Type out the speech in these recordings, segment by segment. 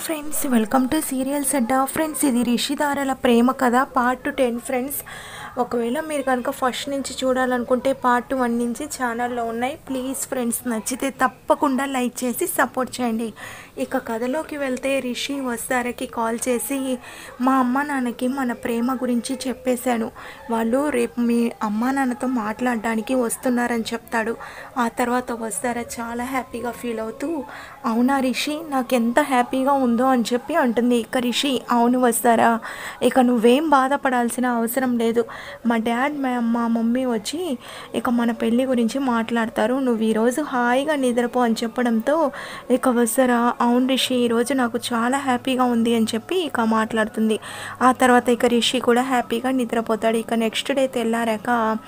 Friends, welcome to serials అడ్డా. Friends, ఇది రిషిధారల ప్రేమ కథ పార్ట్ 10 ఫ్రెండ్స్. ఒకవేళ మీరు కనుక ఫస్ట్ నుంచి చూడాలనుకుంటే పార్ట్ 1 నుంచి ఛానల్లో ఉన్నాయి. ప్లీజ్ ఫ్రెండ్స్, నచ్చితే తప్పకుండా లైక్ చేసి సపోర్ట్ చేయండి. ఇక కథలోకి వెళ్తే రిషి వస్తారకి కాల్ చేసి మా అమ్మ నాన్నకి మన ప్రేమ గురించి చెప్పేశాను, వాళ్ళు రేపు మీ అమ్మ నాన్నతో మాట్లాడడానికి వస్తున్నారని చెప్తాడు. ఆ తర్వాత వస్తారా చాలా హ్యాపీగా ఫీల్ అవుతూ అవునా రిషి, నాకెంత హ్యాపీగా ఉందో అని చెప్పి అంటుంది. ఇక రిషి అవును వస్తారా, ఇక నువ్వేం బాధపడాల్సిన అవసరం లేదు. మా డాడ్ మా మమ్మీ వచ్చి ఇక మన పెళ్ళి గురించి మాట్లాడతారు, నువ్వు ఈరోజు హాయిగా నిద్రపో అని చెప్పడంతో ఇక వస్తారా అవును రిషి, ఈరోజు నాకు చాలా హ్యాపీగా ఉంది అని చెప్పి ఇక మాట్లాడుతుంది. ఆ తర్వాత ఇక రిషి కూడా హ్యాపీగా నిద్రపోతాడు. ఇక నెక్స్ట్ డే తెల్లారాక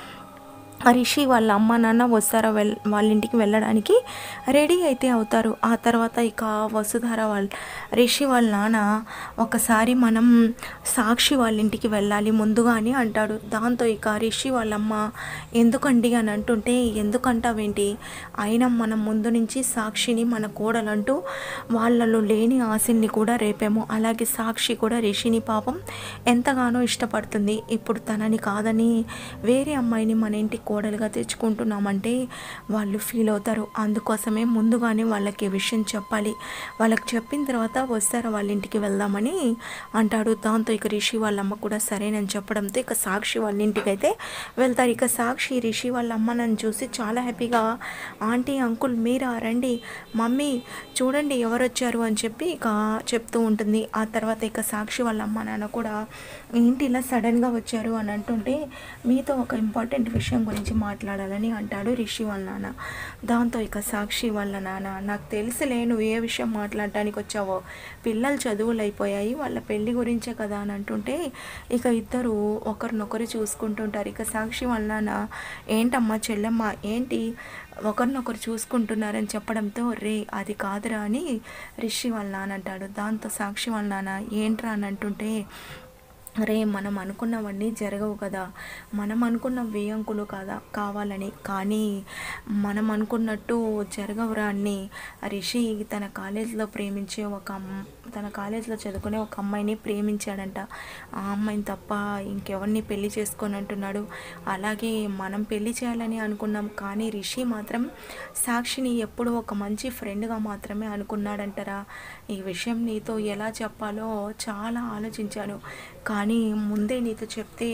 రిషి వాళ్ళ అమ్మ నాన్న వస్తారా వాళ్ళ ఇంటికి వెళ్ళడానికి రెడీ అయితే అవుతారు. ఆ తర్వాత ఇక వసుధార రిషి వాళ్ళ నాన్న ఒకసారి మనం సాక్షి వాళ్ళ ఇంటికి వెళ్ళాలి ముందుగా అని అంటాడు. దాంతో ఇక రిషి వాళ్ళమ్మ ఎందుకండి అని అంటుంటే ఎందుకంటావేంటి, అయినా మనం ముందు నుంచి సాక్షిని మన కోడలంటూ వాళ్ళలో లేని ఆశల్ని కూడా రేపేమో, అలాగే సాక్షి కూడా రిషిని పాపం ఎంతగానో ఇష్టపడుతుంది. ఇప్పుడు తనని కాదని వేరే అమ్మాయిని మన ఇంటికి కోడలుగా తెచ్చుకుంటున్నామంటే వాళ్ళు ఫీల్ అవుతారు. అందుకోసమే ముందుగానే వాళ్ళకి విషయం చెప్పాలి, వాళ్ళకి చెప్పిన తర్వాత వస్తారా వాళ్ళ ఇంటికి వెళ్దామని అంటాడు. దాంతో ఇక రిషి వాళ్ళమ్మ కూడా సరేనని చెప్పడంతో ఇక సాక్షి వాళ్ళ ఇంటికి అయితే వెళ్తారు. ఇక సాక్షి రిషి వాళ్ళ అమ్మ నన్ను చూసి చాలా హ్యాపీగా ఆంటీ అంకుల్ మీరా రండి, మమ్మీ చూడండి ఎవరు వచ్చారు అని చెప్పి ఇక చెప్తూ ఉంటుంది. ఆ తర్వాత ఇక సాక్షి వాళ్ళ అమ్మ నాన్న కూడా ఏంటి ఇలా సడన్గా వచ్చారు అని అంటుంటే మీతో ఒక ఇంపార్టెంట్ విషయం గురించి మాట్లాడాలని అంటాడు రిషి వాళ్ళ నాన్న. దాంతో ఇక సాక్షి వాళ్ళ నాన్న నాకు తెలుసులే నువ్వు ఏ విషయం మాట్లాడడానికి వచ్చావో, పిల్లలు చదువులు అయిపోయాయి వాళ్ళ పెళ్ళి గురించే కదా అని అంటుంటే ఇక ఇద్దరు ఒకరినొకరు చూసుకుంటుంటారు. ఇక సాక్షి వాళ్ళ నాన్న ఏంటమ్మా చెల్లెమ్మ ఏంటి ఒకరినొకరు చూసుకుంటున్నారని చెప్పడంతో రే అది కాదురా అని రిషి వాళ్ళ నాన్న అంటాడు. దాంతో సాక్షి వాళ్ళ నాన్న ఏంట్రా అని అంటుంటే రే మనం అనుకున్నవన్నీ జరగవు కదా, మనం అనుకున్న వేయంకులు కదా కావాలని, కానీ మనం అనుకున్నట్టు జరగవురా అని రిషి తన కాలేజీలో ప్రేమించే తన కాలేజీలో చదువుకునే ఒక అమ్మాయిని ప్రేమించాడంట. ఆ అమ్మాయిని తప్ప ఇంకెవరిని పెళ్లి చేసుకొని అంటున్నాడు. అలాగే మనం పెళ్లి చేయాలని అనుకున్నాం, కానీ రిషి మాత్రం సాక్షిని ఎప్పుడూ ఒక మంచి ఫ్రెండ్గా మాత్రమే అనుకున్నాడంటారా. ఈ విషయం నీతో ఎలా చెప్పాలో చాలా ఆలోచించాను, కానీ ముందే నీతో చెప్తే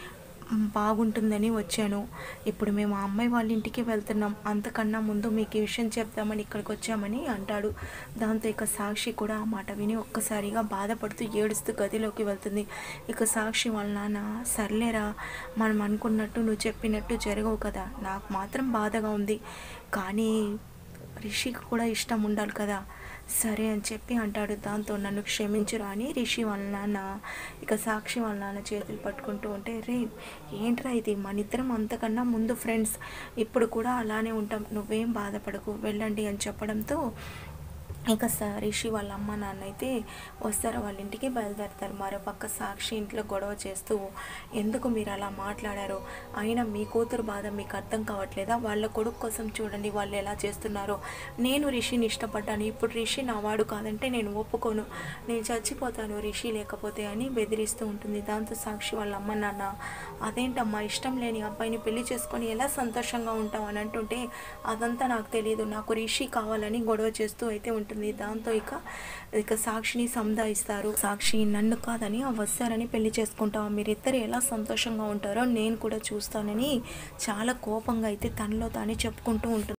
బాగుంటుందని వచ్చాను. ఇప్పుడు మేము ఆ అమ్మాయి వాళ్ళ ఇంటికి వెళ్తున్నాం, అంతకన్నా ముందు మీకు ఈ విషయం చెప్దామని ఇక్కడికి వచ్చామని అంటాడు. దాంతో ఇక సాక్షి కూడా ఆ మాట విని ఒక్కసారిగా బాధపడుతూ ఏడుస్తూ గదిలోకి వెళ్తుంది. ఇక సాక్షి వాళ్ళ నాన్న సర్లేరా మనం అనుకున్నట్టు నువ్వు చెప్పినట్టు జరగవు కదా, నాకు మాత్రం బాధగా ఉంది, కానీ రిషికి కూడా ఇష్టం ఉండాలి కదా, సరే అని చెప్పి అంటాడు. దాంతో నన్ను క్షమించురా అని రిషి వాళ్ళ నాన్న ఇక సాక్షి వాళ్ళ నాన్న చేతులు పట్టుకుంటూ ఉంటే రే ఏంట్రా ఇది, మన ఇద్దరం అంతకన్నా ముందు ఫ్రెండ్స్, ఇప్పుడు కూడా అలానే ఉంటాం, నువ్వేం బాధపడకు వెళ్ళండి అని చెప్పడంతో ఇక రిషి వాళ్ళ అమ్మ నాన్న అయితే వస్తారా వాళ్ళ ఇంటికి బయలుదేరుతారు. మరోపక్క సాక్షి ఇంట్లో గొడవ చేస్తూ ఎందుకు మీరు అలా మాట్లాడారో, అయినా మీ కూతురు బాధ మీకు అర్థం కావట్లేదా, వాళ్ళ కొడుకు కోసం చూడండి వాళ్ళు ఎలా చేస్తున్నారో, నేను రిషిని ఇష్టపడ్డాను, ఇప్పుడు రిషి నా వాడు కాదంటే నేను ఒప్పుకోను, నేను చచ్చిపోతాను రిషి లేకపోతే అని బెదిరిస్తూ ఉంటుంది. దాంతో సాక్షి వాళ్ళ అమ్మ నాన్న అదేంటమ్మా ఇష్టం లేని అబ్బాయిని పెళ్లి చేసుకొని ఎలా సంతోషంగా ఉంటావు అని అంటుంటే అదంతా నాకు తెలియదు, నాకు రిషి కావాలని గొడవ చేస్తూ అయితే ఉంటుంది. దాంతో ఇక సాక్షిని సంధాయిస్తారు. సాక్షి నన్ను కాదని వస్తారని పెళ్లి చేసుకుంటావా, మీరిద్దరు ఎలా సంతోషంగా ఉంటారో నేను కూడా చూస్తానని చాలా కోపంగా అయితే తనలో తానే చెప్పుకుంటూ ఉంటుంది.